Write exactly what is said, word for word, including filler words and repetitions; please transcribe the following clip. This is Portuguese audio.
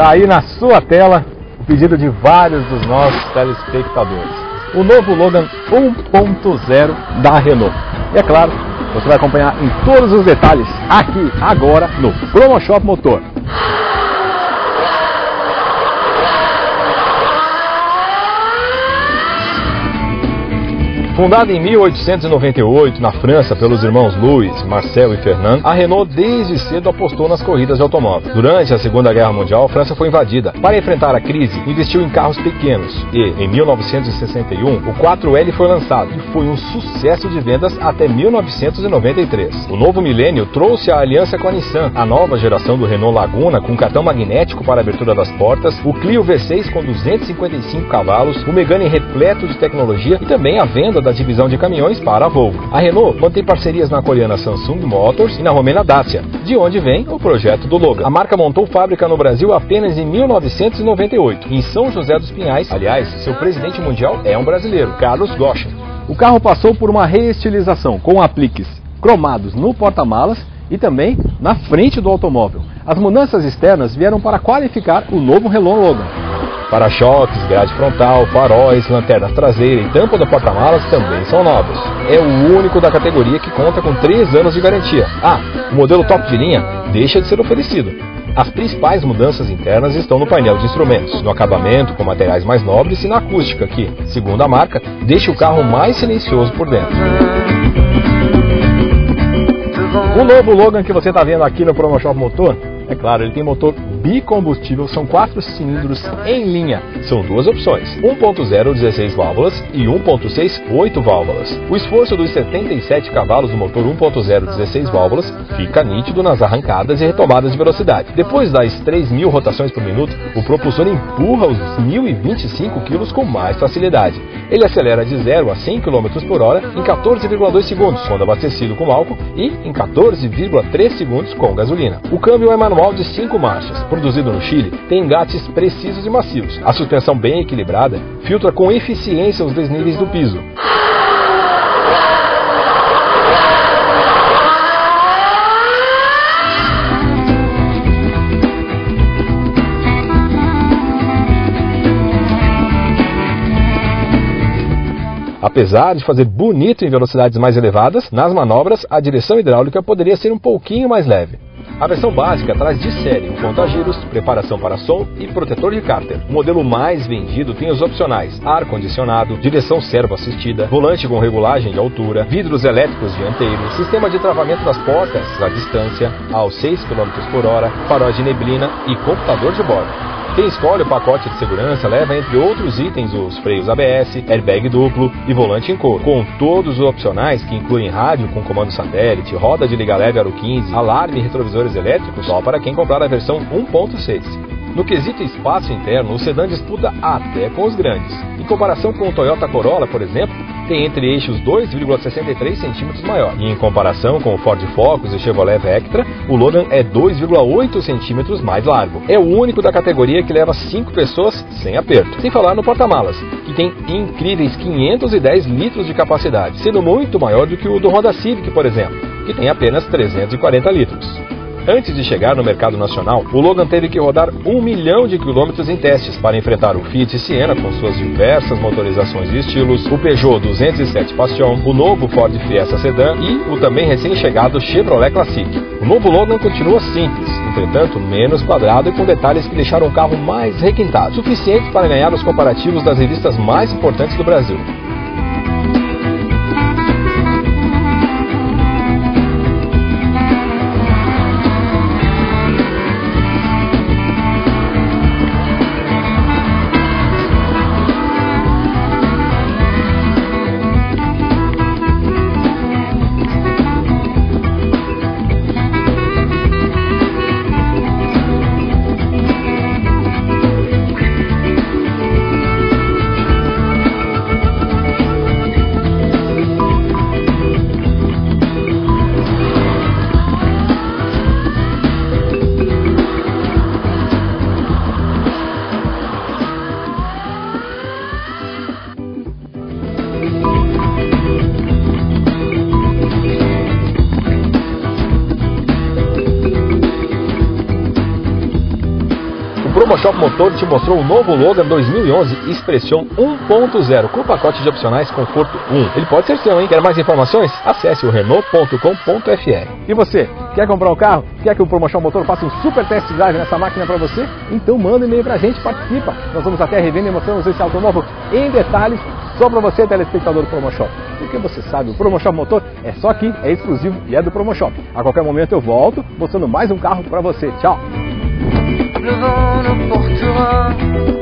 Tá aí na sua tela o pedido de vários dos nossos telespectadores. O novo Logan um ponto zero da Renault. E é claro, você vai acompanhar em todos os detalhes aqui, agora, no Promoshop Motor. Fundada em mil oitocentos e noventa e oito na França pelos irmãos Louis, Marcel e Fernand, a Renault desde cedo apostou nas corridas de automóvel. Durante a Segunda Guerra Mundial, a França foi invadida. Para enfrentar a crise, investiu em carros pequenos e, em mil novecentos e sessenta e um, o quatro L foi lançado e foi um sucesso de vendas até mil novecentos e noventa e três. O novo milênio trouxe a aliança com a Nissan, a nova geração do Renault Laguna com cartão magnético para a abertura das portas, o Clio V seis com duzentos e cinquenta e cinco cavalos, o Megane repleto de tecnologia e também a venda da divisão de caminhões para a Volvo. A Renault mantém parcerias na coreana Samsung Motors e na romena Dacia, de onde vem o projeto do Logan. A marca montou fábrica no Brasil apenas em mil novecentos e noventa e oito, em São José dos Pinhais. Aliás, seu presidente mundial é um brasileiro, Carlos Ghosn. O carro passou por uma reestilização com apliques cromados no porta-malas e também na frente do automóvel. As mudanças externas vieram para qualificar o novo Renault Logan. Para-choques, grade frontal, faróis, lanterna traseira e tampa do porta-malas também são novos. É o único da categoria que conta com três anos de garantia. Ah, o modelo top de linha deixa de ser oferecido. As principais mudanças internas estão no painel de instrumentos, no acabamento com materiais mais nobres e na acústica que, segundo a marca, deixa o carro mais silencioso por dentro. O novo Logan que você está vendo aqui no Promoshop Motor, é claro, ele tem motor bicombustível, são quatro cilindros em linha. São duas opções, um ponto zero dezesseis válvulas e um ponto seis oito válvulas. O esforço dos setenta e sete cavalos do motor um ponto zero dezesseis válvulas fica nítido nas arrancadas e retomadas de velocidade. Depois das três mil rotações por minuto, o propulsor empurra os mil e vinte e cinco quilos com mais facilidade. Ele acelera de zero a cem quilômetros por hora em quatorze vírgula dois segundos quando abastecido com álcool e em quatorze vírgula três segundos com gasolina. O câmbio é manual de cinco marchas, produzido no Chile, tem engates precisos e macios. A suspensão bem equilibrada filtra com eficiência os desníveis do piso. Apesar de fazer bonito em velocidades mais elevadas, nas manobras a direção hidráulica poderia ser um pouquinho mais leve. A versão básica traz de série o conta-giros, preparação para som e protetor de cárter. O modelo mais vendido tem os opcionais ar-condicionado, direção servo-assistida, volante com regulagem de altura, vidros elétricos dianteiros, sistema de travamento das portas à distância, aos seis quilômetros por hora, farol de neblina e computador de bordo. Quem escolhe o pacote de segurança leva, entre outros itens, os freios A B S, airbag duplo e volante em couro, com todos os opcionais que incluem rádio com comando satélite, roda de liga leve aro quinze, alarme e retrovisores elétricos, só para quem comprar a versão um ponto seis. No quesito espaço interno, o sedã disputa até com os grandes. Em comparação com o Toyota Corolla, por exemplo, tem entre eixos dois vírgula sessenta e três centímetros maior. E em comparação com o Ford Focus e Chevrolet Vectra, o Logan é dois vírgula oito centímetros mais largo. É o único da categoria que leva cinco pessoas sem aperto. Sem falar no porta-malas, que tem incríveis quinhentos e dez litros de capacidade, sendo muito maior do que o do Honda Civic, por exemplo, que tem apenas trezentos e quarenta litros. Antes de chegar no mercado nacional, o Logan teve que rodar um milhão de quilômetros em testes para enfrentar o Fiat Siena com suas diversas motorizações e estilos, o Peugeot duzentos e sete Passion, o novo Ford Fiesta Sedan e o também recém-chegado Chevrolet Classic. O novo Logan continua simples, entretanto menos quadrado e com detalhes que deixaram o carro mais requintado, suficientes para ganhar os comparativos das revistas mais importantes do Brasil. Promoshop Motor te mostrou o novo Logan dois mil e onze Expression um ponto zero com pacote de opcionais Conforto um. Ele pode ser seu, hein? Quer mais informações? Acesse o renault ponto com ponto f r. E você, quer comprar um carro? Quer que o Promoshop Motor faça um super test drive nessa máquina para você? Então manda um e-mail pra gente, participa. Nós vamos até a revenda e mostramos esse automóvel em detalhes só para você, telespectador do Promoshop. Porque você sabe, o Promoshop Motor é só aqui, é exclusivo e é do Promoshop. A qualquer momento eu volto mostrando mais um carro para você. Tchau! Le vent nous portera